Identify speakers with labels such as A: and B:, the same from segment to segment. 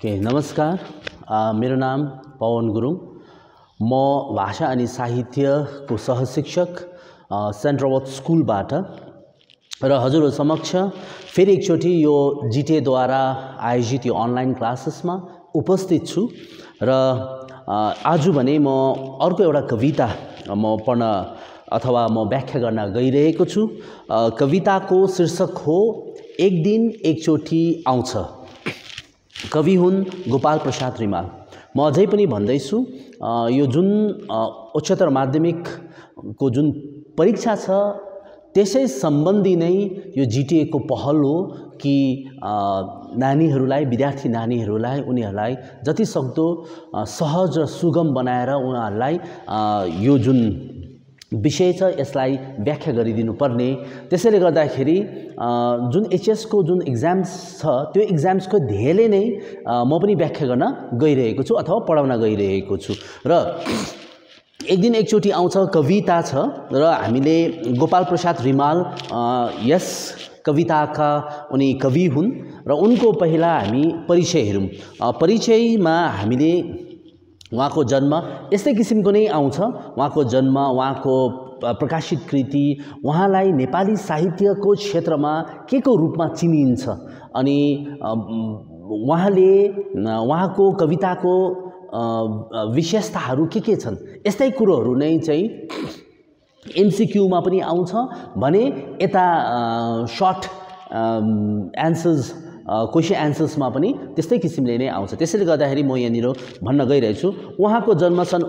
A: नमस्कार। मेरो नाम पवन गुरुङ। म भाषा अनि साहित्यको सहशिक्षक सेन्ट रोबर्ट स्कुलबाट र हजुरहरु समक्ष फेरि एकचोटि यो जिटिएद्वारा आयोजित यो अनलाइन क्लासेसमा उपस्थित छु र आज भने म अर्को एउटा कविता म पढ्न अथवा म व्याख्या गर्न गइरहेको छु। कविताको शीर्षक हो एक दिन एकचोटि आउँछ। कवि हुन् गोपाल प्रसाद रिमाल। म अझै पनि भन्दैछु यो जुन उच्चतर माध्यमिकको जुन परीक्षा छ त्यसै सम्बन्धी नै यो जिटिए को पहल हो कि नानीहरूलाई, विद्यार्थी नानीहरूलाई, उनीहरूलाई जति सक्दो सहज र सुगम बनाएर उनीहरूलाई यो जुन विषय छ यसलाई व्याख्या गरिदिनु पर्ने। त्यसैले गर्दाखेरि जुन एचएस को जुन एक्जाम्स छ त्यो एक्जाम्सको ध्येयले नै म पनि व्याख्या गर्न गइरहेको छु अथवा पढाउन गइरहेको छु। र एक दिन एकचोटि आउँछ कविता छ र हामीले गोपाल प्रसाद रिमाल यस कविताका उनी कवि हुन् र उनको पहिला हामी परिचय हेरौँ। परिचयमा हामीले उहाँको जन्म यस्तै किसिमको नै आउँछ। उहाँको जन्म, उहाँको प्रकाशित कृति, उहाँलाई नेपाली साहित्यको क्षेत्रमा के को रूपमा चिनिन्छ अनि उहाँले उहाँको कविताको विशेषताहरू के छन्, यस्तै कुरोहरू नै चाहिँ एमसीक्यूमा पनि आउँछ भने यता सर्ट एन्सर्स क्वेशन एन्सर्समा पनि त्यस्तै किसिमले नै आउँछ। त्यसैले गर्दाखेरि म यहाँनिर भन्न गइरहेछु उहाँको जन्म सन्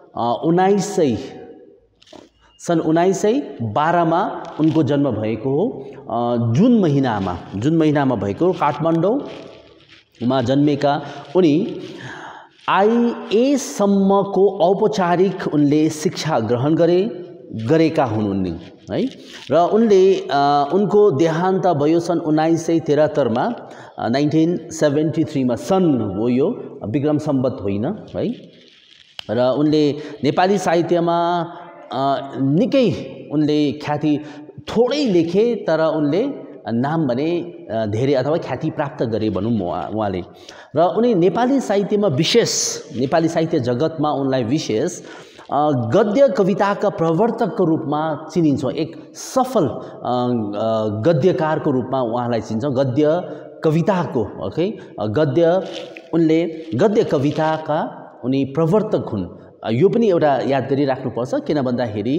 A: 1912 मा उनको जन्म भएको हो। जुन महिनामा भएको काठमाडौँमा जन्मेका उनी आईए सम्मको औपचारिक उनले शिक्षा ग्रहण गरेका हुन् उनी है। र उनले उनको देहान्त भयो सन् 1973 मा 1973 मा सन् हो यो, विक्रम सम्वत होइन है। र उनले नेपाली साहित्यमा निकै उनले ख्याति थोरै लेखे तर उनले नाम भने धेरै अथवा ख्याति प्राप्त गरे भनौँ उहाँले। र उनी नेपाली साहित्यमा विशेष, नेपाली साहित्य जगतमा उनलाई विशेष गद्य कविताका प्रवर्तकको रूपमा चिनिन्छ। एक सफल गद्यकारको रूपमा उहाँलाई चिनिन्छ। गद्य कविताको उनले गद्य कविताका उनी प्रवर्तक हुन्। यो पनि एउटा याद गरिराख्नुपर्छ किन भन्दाखेरि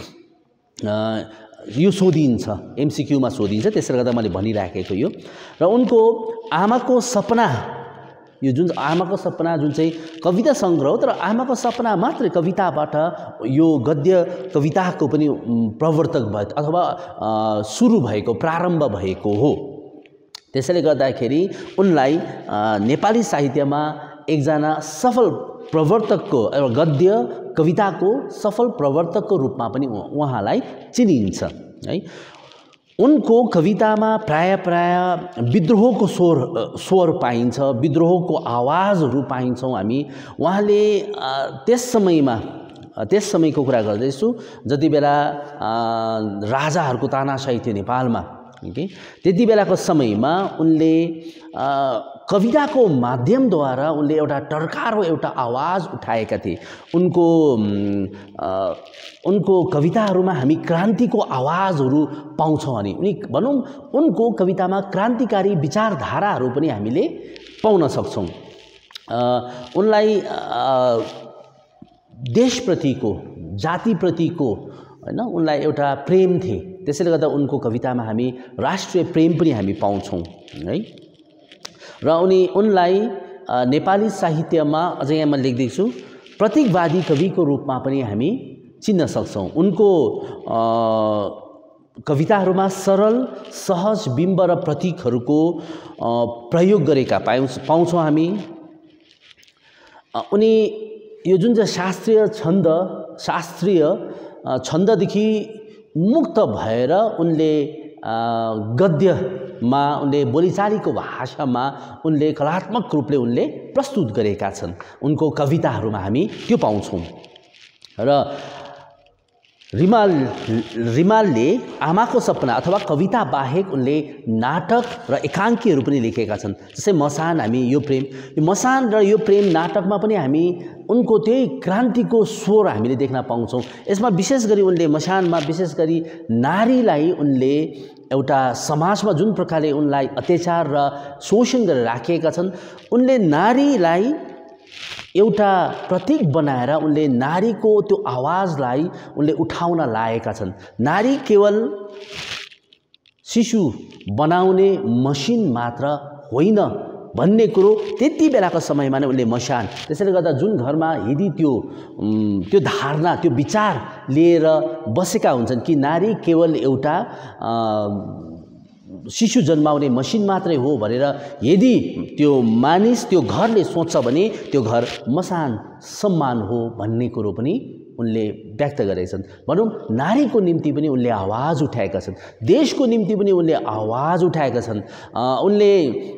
A: यो सोधिन्छ, एमसीक्यूमा सोधिन्छ, त्यसले गर्दा मैले भनिराखेको यो। र उनको आमाको सपना, यो जुन आमाको सपना जुन चाहिँ कविता सङ्ग्रह, तर आमाको सपना मात्रै कविताबाट यो गद्य कविताको पनि प्रवर्तक भयो अथवा सुरु भएको, प्रारम्भ भएको हो। त्यसैले गर्दाखेरि उनलाई नेपाली साहित्यमा एकजना सफल प्रवर्तकको एउटा गद्य कविताको सफल प्रवर्तकको रूपमा पनि उहाँलाई चिनिन्छ है। उनको कवितामा प्राय विद्रोहको स्वर पाइन्छ, विद्रोहको आवाजहरू पाइन्छौँ हामी। उहाँले त्यस समयको कुरा गर्दैछु जति बेला राजाहरूको तानाशाही थियो नेपालमा, त्यति बेलाको समयमा उनले कविताको माध्यमद्वारा उनले एउटा टर्कारो एउटा आवाज उठाएका थिए। उनको कविताहरूमा हामी क्रान्तिको आवाजहरू पाउँछौँ अनि उनी भनौँ उनको कवितामा क्रान्तिकारी विचारधाराहरू पनि हामीले पाउन सक्छौँ। उनलाई देशप्रतिको, जातिप्रतिको हैन, उनलाई एउटा प्रेम थिए। त्यसैले गर्दा उनको कवितामा हामी राष्ट्रिय प्रेम पनि हामी पाउँछौँ है। र उनलाई नेपाली साहित्यमा अझै यहाँ म लेख्दैछु प्रतीकवादी कविको रूपमा पनि हामी चिन्न सक्छौँ। उनको कविताहरूमा सरल, सहज बिम्ब र प्रतीकहरूको प्रयोग गरेका पाउँछौँ हामी। उनी यो जुन चाहिँ शास्त्रीय छन्ददेखि मुक्त भएर उनले गद्यमा, उनले बोलीचालीको भाषामा उनले कलात्मक रूपले उनले प्रस्तुत गरेका छन्। उनको कविताहरूमा हामी त्यो पाउँछौँ। र रिमालले आमाको सपना अथवा कविता बाहेक उनले नाटक र एकाङ्कीहरू पनि लेखेका छन्। जस्तै मसान, हामी यो मसान र यो प्रेम नाटकमा पनि हामी उनको त्यही क्रान्तिको स्वर हामीले देख्न पाउँछौँ। यसमा विशेष गरी उनले मसानमा विशेष गरी नारीलाई उनले एउटा समाजमा जुन प्रकारले उनलाई अत्याचार र शोषण गरेर राखिएका छन्, उनले नारीलाई एउटा प्रतीक बनाएर उनले नारीको त्यो आवाजलाई उनले उठाउन लागेका छन्। नारी केवल शिशु बनाउने मसिन मात्र होइन भन्ने कुरो त्यति बेलाको समयमा नै उनले मसान, त्यसैले गर्दा जुन घरमा यदि त्यो धारणा, त्यो विचार लिएर बसेका हुन्छन् कि नारी केवल एउटा शिशु जन्माउने मसिन मात्रै हो भनेर यदि त्यो मानिस, त्यो घरले सोच्छ भने त्यो घर मसान सम्मान हो भन्ने कुरो पनि उनले व्यक्त गरेका छन्। भनौँ नारीको निम्ति पनि उनले आवाज उठाएका छन्, देशको निम्ति पनि उनले आवाज उठाएका छन्। उनले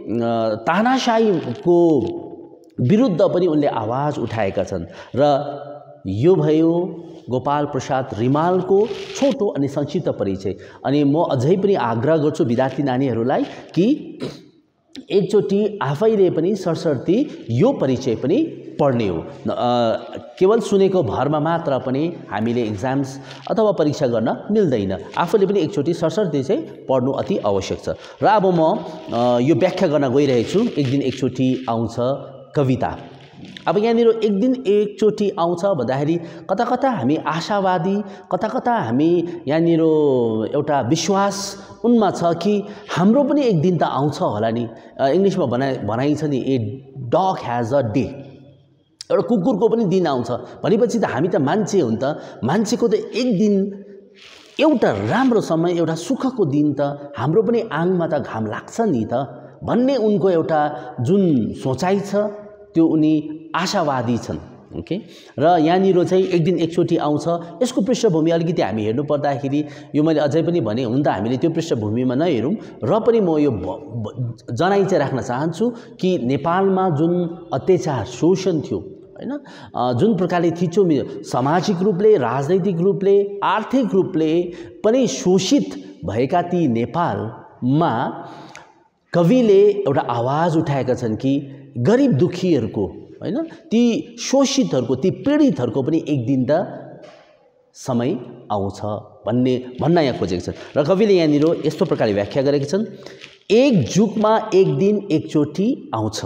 A: तानाशाहीको विरुद्ध पनि उनले आवाज उठाएका छन्। र यो भयो गोपाल प्रसाद रिमालको छोटो अनि संक्षिप्त परिचय। अनि म अझै पनि आग्रह गर्छु विद्यार्थी नानीहरूलाई कि एकचोटि आफैले पनि सरसर्ती यो परिचय पनि पढ्ने हो। केवल सुनेको भरमा मात्र पनि हामीले इक्जाम्स अथवा परीक्षा गर्न मिल्दैन। आफूले पनि एकचोटि सरसर्ती चाहिँ पढ्नु अति आवश्यक छ। र अब म यो व्याख्या गर्न गइरहेछु, एक दिन एकचोटि आउँछ कविता। अब यहाँनिर एक दिन एकचोटि आउँछ भन्दाखेरि कता कता हामी आशावादी, कता कता हामी यहाँनिर एउटा विश्वास उनमा छ कि हाम्रो पनि एक दिन त आउँछ होला नि। इङ्ग्लिसमा भनाइ छ नि, ए डग ह्याज अ डे, एउटा कुकुरको पनि दिन आउँछ भनेपछि त हामी त मान्छे हुन् त, मान्छेको त एक दिन एउटा राम्रो समय, एउटा सुखको दिन त हाम्रो पनि आङमा त घाम लाग्छ नि त भन्ने उनको एउटा जुन सोचाइ छ, त्यो उनी आशावादी छन्। ओके, र यहाँनिर चाहिँ एक दिन एकचोटि आउँछ, यसको पृष्ठभूमि अलिकति हामी हेर्नु पर्दाखेरि यो मैले अझै पनि भने, हुन त हामीले त्यो पृष्ठभूमिमा नहेरौँ र पनि म यो जनाइ चाहिँ राख्न चाहन्छु कि नेपालमा जुन अत्याचार शोषण थियो हैन, जुन प्रकारले थिचोमिचो सामाजिक रूपले, राजनैतिक रूपले, आर्थिक रूपले पनि शोषित भएका ती नेपालमा कविले एउटा आवाज उठाएका छन् कि गरिब दुखीहरूको हैन, ती शोषितहरूको, ती पीडितहरूको पनि एक दिन त समय आउँछ भन्न यहाँ खोजेका छन्। र कविले यहाँनिर यस्तो प्रकारले व्याख्या गरेका छन्, एक जुगमा एक दिन एकचोटि आउँछ,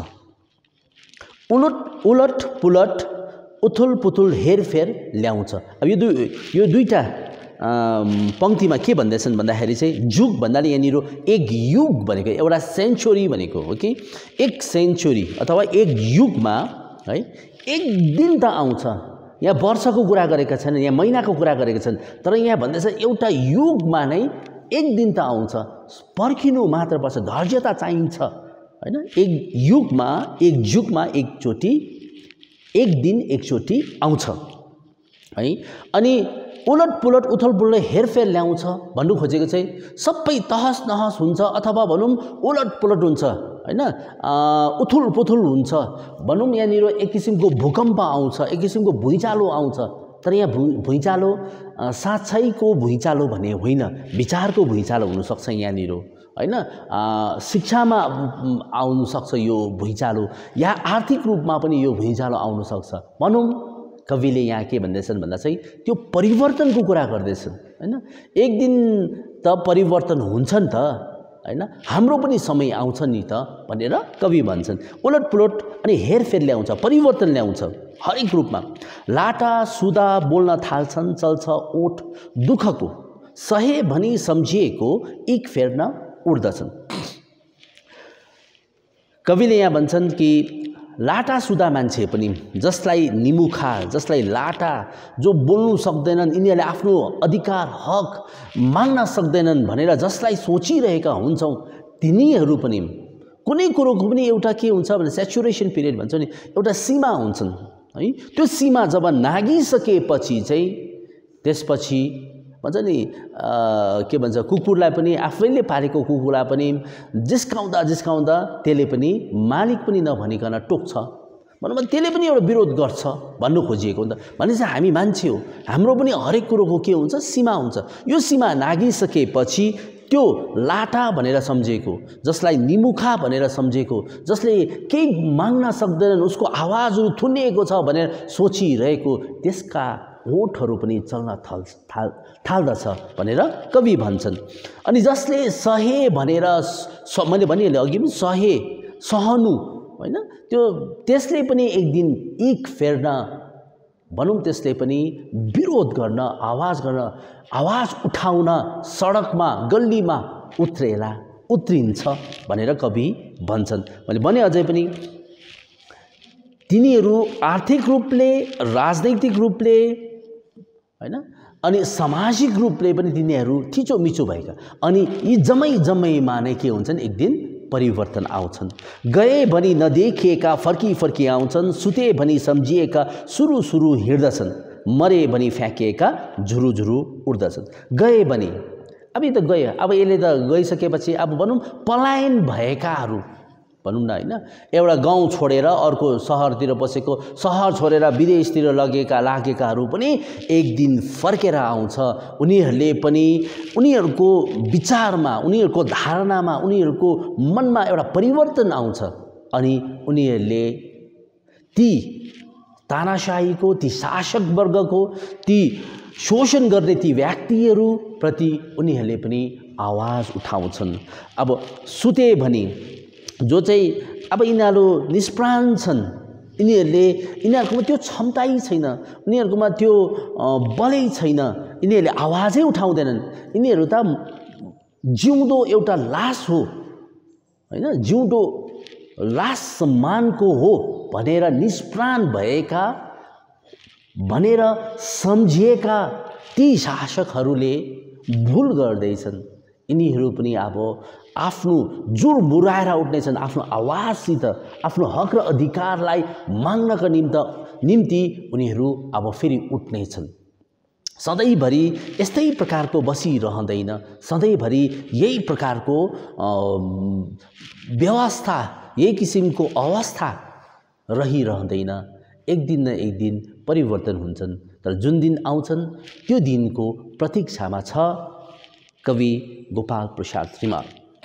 A: उलट पुलट उथुल पुथुल हेरफेर ल्याउँछ। अब यो दुईटा पंक्तिमा के भन्दैछन् भन्दाखेरि चाहिँ जुग भन्नाले यहाँनिर एक युग भनेको, एउटा सेन्चुरी भनेको हो कि एक सेन्चुरी अथवा एक युगमा है एक दिन त आउँछ। यहाँ वर्षको कुरा गरेका छन्, यहाँ महिनाको कुरा गरेका छन्, तर यहाँ भन्दैछ एउटा युगमा नै एक दिन त आउँछ। पर्खिनु मात्र पर्छ, धैर्यता चाहिन्छ हैन। एक युगमा, एक जुगमा एकचोटि, एक दिन एकचोटि आउँछ है। अनि उलट पुलट उथल पुलट हेरफेर ल्याउँछ भन्नु खोजेको चाहिँ सबै तहस नहस हुन्छ अथवा भनौँ उलट पुलट हुन्छ हैन, उथुल पुथुल हुन्छ भनौँ। यहाँनिर एक किसिमको भूकम्प आउँछ, एक किसिमको भुइँचालो आउँछ। तर यहाँ भुइँचालो साँच्चैको भुइँचालो भने होइन, विचारको भुइँचालो हुनसक्छ यहाँनिर हैन। शिक्षामा आउन सक्छ यो भुइँचालो, या आर्थिक रूपमा पनि यो भुइँचालो आउन सक्छ भनौँ। कविले यहाँ के भन्दैछन् भन्दा चाहिँ त्यो परिवर्तनको कुरा गर्दैछन् हैन। एक दिन त परिवर्तन हुन्छ नि त हैन, हाम्रो पनि समय आउँछ नि त भनेर कवि भन्छन्। उलट पुलट अनि हेरफेर ल्याउँछ, परिवर्तन ल्याउँछ हरेक रूपमा। लाटा सुदा बोल्न थाल्छन्, चल्छ ओठ दुःखको, सहे भनी सम्झिएको इक फेर्न उड्दछन्। कविले यहाँ भन्छन् कि लाटा सुदा मान्छे पनि, जसलाई निमुखा, जसलाई लाटा, जो बोल्नु सक्दैनन्, यिनीहरूले आफ्नो अधिकार हक माग्न सक्दैनन् भनेर जसलाई सोचिरहेका हुन्छौँ, तिनीहरू पनि कुनै कुरोको पनि एउटा के हुन्छ भने सेचुरेसन पिरियड भन्छ नि, एउटा सीमा हुन्छन् है। त्यो सीमा जब नागिसकेपछि चाहिँ त्यसपछि भन्छ नि के भन्छ, कुकुरलाई पनि, आफैले पालेको कुकुरलाई पनि जिस्काउँदा जिस्काउँदा त्यसले पनि मालिक पनि नभनिकन टोक्छ भनौँ न त्यसले पनि एउटा विरोध गर्छ भन्नु खोजिएको हो नि त। भनेपछि हामी मान्छे हो, हाम्रो पनि हरेक कुरोको के हुन्छ, सीमा हुन्छ। यो सीमा नागिसकेपछि त्यो लाटा भनेर सम्झेको, जसलाई निमुखा भनेर सम्झेको, जसले केही माग्न सक्दैनन्, उसको आवाजहरू थुनिएको छ भनेर सोचिरहेको त्यसका होठहरू पनि चल्न थाल्दछ भनेर कवि भन्छन्। अनि जसले सहे भनेर मैले भनिहालेँ अघि पनि, सहनु होइन, त्यसले पनि एक दिन इक फेर्न, भनौँ त्यसले पनि विरोध गर्न, आवाज उठाउन सडकमा गल्लीमा उत्रिन्छ भनेर कवि भन्छन्। मैले भने अझै पनि तिनीहरू आर्थिक रूपले, राजनैतिक रूपले होइन, अनि सामाजिक रूपले पनि तिनीहरू थिचोमिचो भएका, अनि यी जम्मैमा नै के हुन्छन्, एक दिन परिवर्तन आउँछन्। गए भनी नदेखिएका फर्की आउँछन्, सुते भनी सम्झिएका सुरु हिँड्दछन्, मरे भनी फ्याँकिएका झुरु उड्दछन्। गए भनी, अब यो त गयो, अब यसले त गइसकेपछि अब भनौँ पलायन भएकाहरू भनौँ न होइन, एउटा गाउँ छोडेर अर्को सहरतिर बसेको, सहर छोडेर विदेशतिर लागेकाहरू पनि एक दिन फर्केर आउँछ। उनीहरूले पनि उनीहरूको विचारमा, उनीहरूको धारणामा, उनीहरूको मनमा एउटा परिवर्तन आउँछ। अनि उनीहरूले ती तानाशाहीको, ती शासक वर्गको, ती शोषण गर्ने ती व्यक्तिहरूप्रति उनीहरूले पनि आवाज उठाउँछन्। अब सुते भनी, जो चाहिँ अब यिनीहरू निष्प्राण छन्, यिनीहरूकोमा त्यो क्षमतै छैन, उनीहरूकोमा त्यो बलै छैन, यिनीहरूले आवाजै उठाउँदैनन्। यिनीहरू त जिउँदो एउटा लास हो होइन, जिउँदो लास सम्मानको हो भनेर निष्प्राण भएका भनेर सम्झिएका ती शासकहरूले भुल गर्दैछन्। यिनीहरू पनि अब आफ्नो जुर मुराएर उठ्नेछन्, आफ्नो आवाजसित आफ्नो हक र अधिकारलाई माग्नका निम्ति उनीहरू अब फेरि उठ्नेछन्। सधैँभरि यस्तै प्रकारको बसिरहँदैन, सधैँभरि यही प्रकारको व्यवस्था, यही किसिमको अवस्था रहिरहँदैन। एक दिन न एक दिन परिवर्तन हुन्छन्। तर जुन दिन आउँछन् त्यो दिनको प्रतीक्षामा छ कवि गोपाल प्रसाद रिमाल।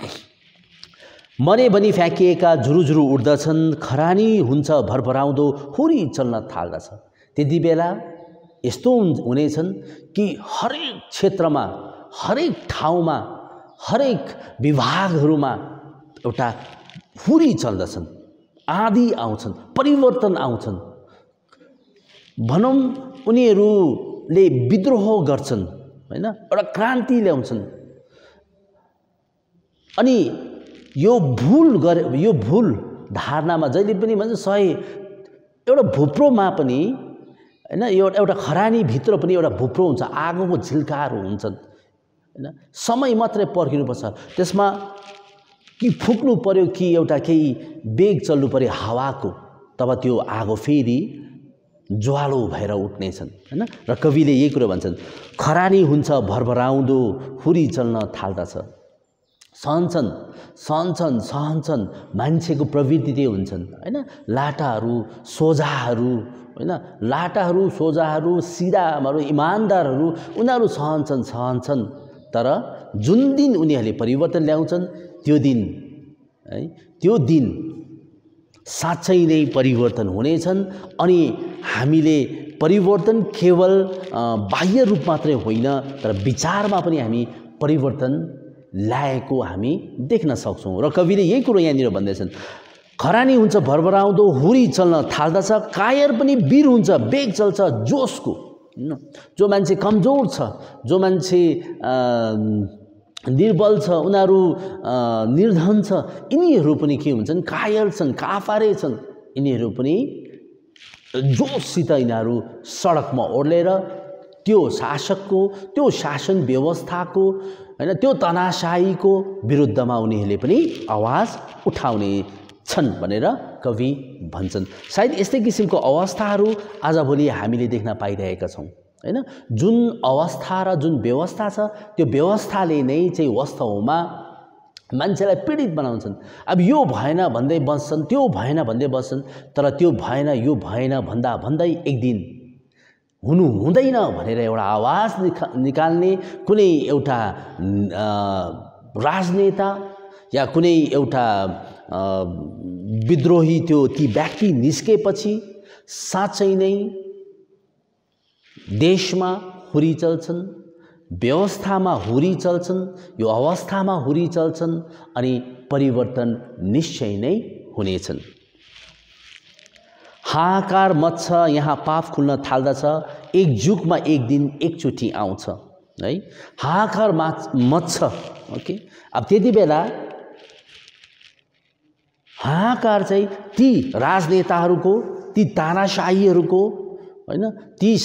A: मरे भनी फ्याँकिएका झुरु उड्दछन्, खरानी हुन्छ भरभराउँदो हुरी चल्न थाल्दछ। त्यति बेला यस्तो हुनेछन् कि हरेक क्षेत्रमा, हरेक ठाउँमा, हरेक विभागहरूमा एउटा हुरी चल्दछन्, आँधी आउँछन्, परिवर्तन आउँछन्। भनौँ उनीहरूले विद्रोह गर्छन् होइन, एउटा क्रान्ति ल्याउँछन्। अनि यो भुल धारणामा जहिले पनि भन्छ सही, एउटा भुप्रोमा पनि होइन, एउटा खरानीभित्र पनि एउटा भुप्रो हुन्छ, आगोको झिल्काहरू हुन्छन् होइन। समय मात्रै पर्खिनुपर्छ, त्यसमा कि फुक्नु पर्यो कि एउटा केही वेग चल्नु पर्यो हावाको, तब त्यो आगो फेरि ज्वालो भएर उठ्नेछन् होइन। र कविले यही कुरो भन्छन्, खरानी हुन्छ भरभराउँदो हुरी चल्न थाल्दछ। सहन्छन् मान्छेको प्रवृत्ति त्यही हुन्छन् होइन। लाटाहरू सोझाहरू सिधाहरू इमान्दारहरू उनीहरू सहन्छन्। तर जुन दिन उनीहरूले परिवर्तन ल्याउँछन् त्यो दिन साँच्चै नै परिवर्तन हुनेछन्। अनि हामीले परिवर्तन केवल बाह्य रूप मात्रै होइन, तर विचारमा पनि हामी परिवर्तन ल्याएको हामी देख्न सक्छौँ। र कविले यही कुरो यहाँनिर भन्दैछन्, खरानी हुन्छ भरभराउँदो हुरी चल्न थाल्दछ, कायर पनि वीर हुन्छ वेग चल्छ जोसको। जो मान्छे कमजोर छ, जो मान्छे निर्बल छ, उनीहरू निर्धन छ, यिनीहरू पनि के हुन्छन्, कायर छन्, काफारे छन्। यिनीहरू पनि जोससित यिनीहरू सडकमा ओर्लेर त्यो शासकको, त्यो शासन व्यवस्थाको होइन, त्यो तनाशाहीको विरुद्धमा उनीहरूले पनि आवाज उठाउने छन् भनेर कवि भन्छन्। सायद यस्तै किसिमको अवस्थाहरू आजभोलि हामीले देख्न पाइरहेका छौँ होइन। जुन अवस्था र जुन व्यवस्था छ, त्यो व्यवस्थाले नै चाहिँ वास्तवमा मान्छेलाई पीडित बनाउँछन्। अब यो भएन भन्दै बस्छन्, त्यो भएन भन्दै बस्छन्, तर त्यो भएन यो भएन भन्दा भन्दै एक दिन हुनु हुँदैन भनेर एउटा आवाज निकाल्ने कुनै एउटा राजनेता या कुनै एउटा विद्रोही ती व्यक्ति निस्केपछि साँच्चै नै देशमा हुरी चल्छन्, व्यवस्थामा हुरी चल्छन्, यो अवस्थामा हुरी चल्छन् अनि परिवर्तन निश्चय नै हुनेछन्। हाहाकार मच्छ, यहाँ पाप खुल्न थाल्दछ, एक जुगमा एक दिन एकचोटि आउँछ है। हाहाकार मच्छ। ओके, अब त्यति बेला हाहाकार चाहिँ ती राजनेताहरूको, ती तानाशाहीहरूको हैन, ती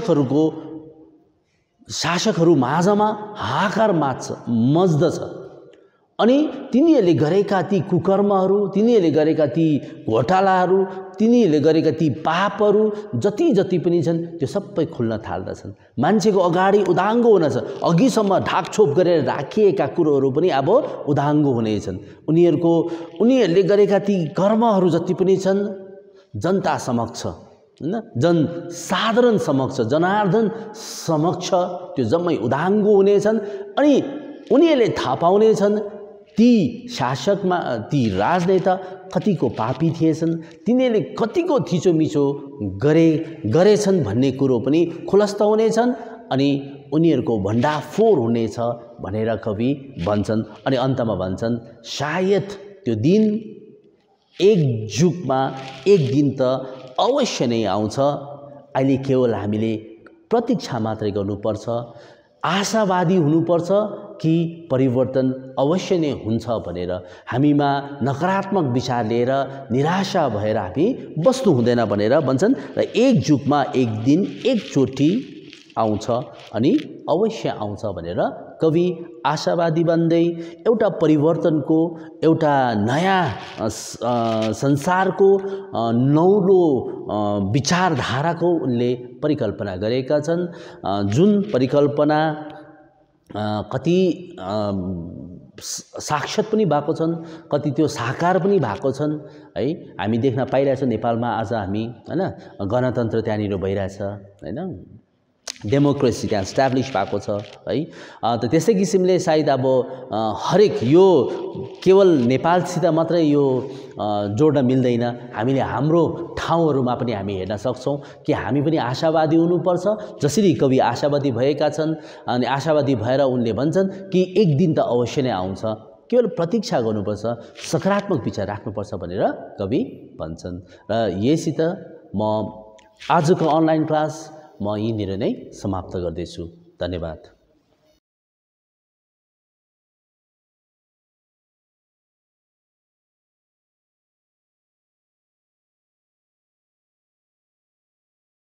A: शासकहरू माझमा हाहाकार मच्दछ अनि तिनीहरूले गरेका ती कुकर्महरू, तिनीहरूले गरेका ती घोटालाहरू, तिनीहरूले गरेका ती पापहरू जति पनि छन् त्यो सबै खुल्न थाल्दछन्। मान्छेको अगाडि उदाङ्गो हुनेछ, अघिसम्म ढाकछोप गरेर राखिएका कुरोहरू पनि अब उदाङ्गो हुनेछन्। उनीहरूले गरेका ती कर्महरू जति पनि छन् जनता समक्ष हैन, जनसाधारण समक्ष, जनार्दन समक्ष त्यो जम्मै उदाङ्गो हुनेछन् अनि उनीहरूले थाहा पाउनेछन् ती शासकमा ती राजनेता कतिको पापी थिएछन्, तिनीहरूले कतिको थिचोमिचो गरेछन् भन्ने कुरो पनि खुलस्त हुनेछन् अनि उनीहरूको भण्डाफोर हुनेछ भनेर कवि भन्छन्। अनि अन्तमा भन्छन् सायद त्यो दिन एक जुगमा एक दिन त अवश्य नै आउँछ। अहिले केवल हामीले प्रतीक्षा मात्रै गर्नुपर्छ, आशावादी हुनुपर्छ कि परिवर्तन अवश्य नै हुन्छ भनेर। हामीमा नकारात्मक विचार लिएर निराशा भएर हामी बस्नु हुँदैन भनेर भन्छन्। र एक जुगमा एक दिन एकचोटि आउँछ अनि अवश्य आउँछ भनेर कवि आशावादी बन्दै एउटा परिवर्तनको, एउटा नयाँ संसारको नौलो विचारधाराको उनले परिकल्पना गरेका छन्। जुन परिकल्पना कति साक्षात पनि भएको छन्, कति त्यो साकार पनि भएको छन् है। हामी देख्न पाइरहेछौँ नेपालमा आज हामी हैन, गणतन्त्र त्यहाँनिर भइरहेछ हैन, डेमोक्रेसी त्यहाँ इस्टाब्लिस भएको छ है। त त्यसै किसिमले सायद अब हरेक यो केवल नेपालसित मात्रै यो जोड्न मिल्दैन, हामीले हाम्रो ठाउँहरूमा पनि हामी हेर्न सक्छौँ कि हामी पनि आशावादी हुनुपर्छ। जसरी कवि आशावादी भएका छन् अनि आशावादी भएर उनले भन्छन् कि एक दिन त अवश्य नै आउँछ, केवल प्रतीक्षा गर्नुपर्छ, सकारात्मक विचार राख्नुपर्छ भनेर कवि भन्छन्। र यससित म आजको अनलाइन क्लास म यहीँनिर नै समाप्त गर्दैछु। धन्यवाद।